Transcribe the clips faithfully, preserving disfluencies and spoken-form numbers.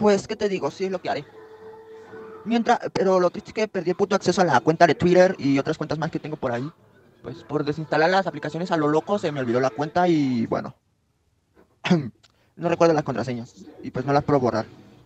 pues, ¿qué te digo? Sí, es lo que haré. Mientras, pero lo triste es que perdí el puto acceso a la cuenta de Twitter y otras cuentas más que tengo por ahí. Pues por desinstalar las aplicaciones a lo loco se me olvidó la cuenta y bueno, no recuerdo las contraseñas y pues no las puedo borrar.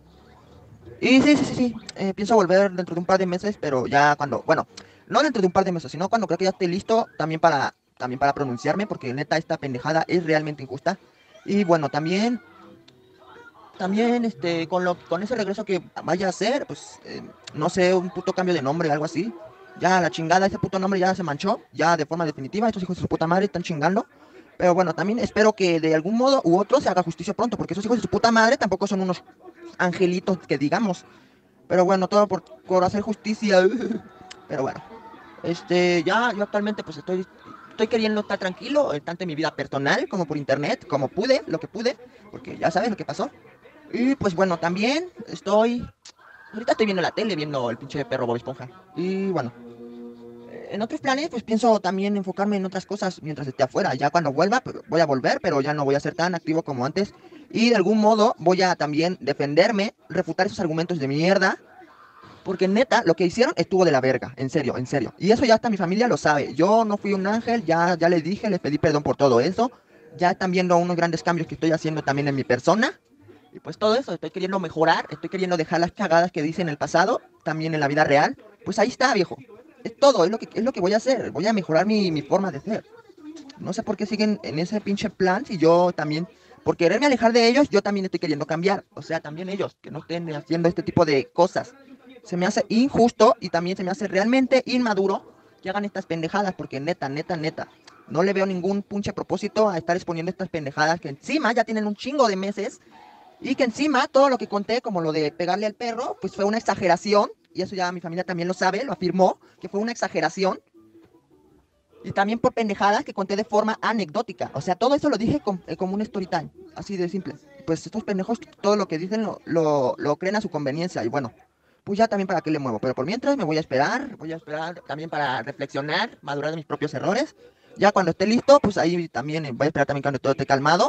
Y sí, sí, sí, sí, eh, pienso volver dentro de un par de meses, pero ya cuando, bueno, no dentro de un par de meses, sino cuando creo que ya esté listo también para, también para pronunciarme, porque neta esta pendejada es realmente injusta. Y bueno, también, también, este, con lo, con ese regreso que vaya a hacer, pues, eh, no sé, un puto cambio de nombre, algo así. Ya la chingada, ese puto nombre ya se manchó, ya de forma definitiva, estos hijos de su puta madre están chingando. Pero bueno, también espero que de algún modo u otro se haga justicia pronto, porque esos hijos de su puta madre tampoco son unos angelitos que digamos. Pero bueno, todo por, por hacer justicia. Pero bueno, este, ya yo actualmente pues estoy, estoy queriendo estar tranquilo, eh, tanto en mi vida personal como por internet, como pude, lo que pude, porque ya sabes lo que pasó. Y pues bueno, también estoy, ahorita estoy viendo la tele, viendo el pinche perro Bob Esponja. Y bueno, eh, en otros planes pues pienso también enfocarme en otras cosas mientras esté afuera. Ya cuando vuelva pues, voy a volver, pero ya no voy a ser tan activo como antes. Y de algún modo voy a también defenderme, refutar esos argumentos de mierda. Porque neta, lo que hicieron estuvo de la verga, en serio, en serio. Y eso ya hasta mi familia lo sabe. Yo no fui un ángel, ya, ya les dije, les pedí perdón por todo eso. Ya están viendo unos grandes cambios que estoy haciendo también en mi persona. Y pues todo eso, estoy queriendo mejorar, estoy queriendo dejar las cagadas que dice en el pasado, también en la vida real. Pues ahí está, viejo. Es todo, es lo que, es lo que voy a hacer. Voy a mejorar mi, mi forma de ser. No sé por qué siguen en ese pinche plan si yo también, por quererme alejar de ellos, yo también estoy queriendo cambiar. O sea, también ellos, que no estén haciendo este tipo de cosas. Se me hace injusto y también se me hace realmente inmaduro que hagan estas pendejadas, porque neta, neta, neta, no le veo ningún pinche propósito a estar exponiendo estas pendejadas que encima ya tienen un chingo de meses y que encima todo lo que conté, como lo de pegarle al perro, pues fue una exageración. Y eso ya mi familia también lo sabe, lo afirmó, que fue una exageración. Y también por pendejadas que conté de forma anecdótica. O sea, todo eso lo dije com- eh, como un story time. Así de simple. Pues estos pendejos, todo lo que dicen lo, lo, lo creen a su conveniencia. Y bueno, pues ya también para qué le muevo. Pero por mientras me voy a esperar. Voy a esperar también para reflexionar, madurar de mis propios errores. Ya cuando esté listo, pues ahí también eh, voy a esperar también cuando todo esté calmado.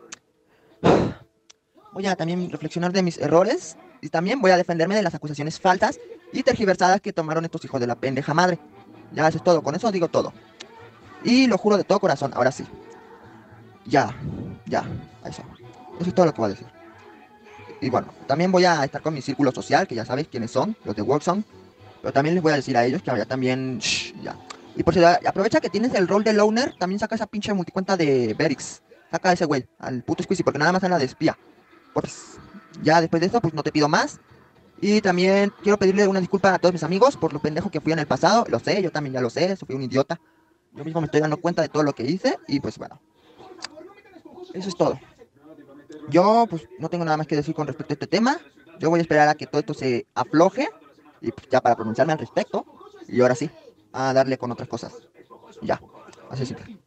Voy a también reflexionar de mis errores. Y también voy a defenderme de las acusaciones falsas y tergiversadas que tomaron estos hijos de la pendeja madre. Ya eso es todo. Con eso digo todo. Y lo juro de todo corazón, ahora sí. Ya, ya, eso. Eso es todo lo que voy a decir. Y bueno, también voy a estar con mi círculo social, que ya sabéis quiénes son, los de Workzone. Pero también les voy a decir a ellos que ahora también... Shh, ya. Y por si aprovecha que tienes el rol de loner, también saca esa pinche multicuenta de Berix. Saca a ese güey, al puto Squeezy, porque nada más anda de espía. Pues ya después de eso, pues no te pido más. Y también quiero pedirle una disculpa a todos mis amigos por lo pendejo que fui en el pasado. Lo sé, yo también ya lo sé, fui un idiota. Yo mismo me estoy dando cuenta de todo lo que hice y pues bueno, eso es todo. Yo pues no tengo nada más que decir con respecto a este tema. Yo voy a esperar a que todo esto se afloje y pues, ya para pronunciarme al respecto. Y ahora sí, a darle con otras cosas. Ya, así es simple.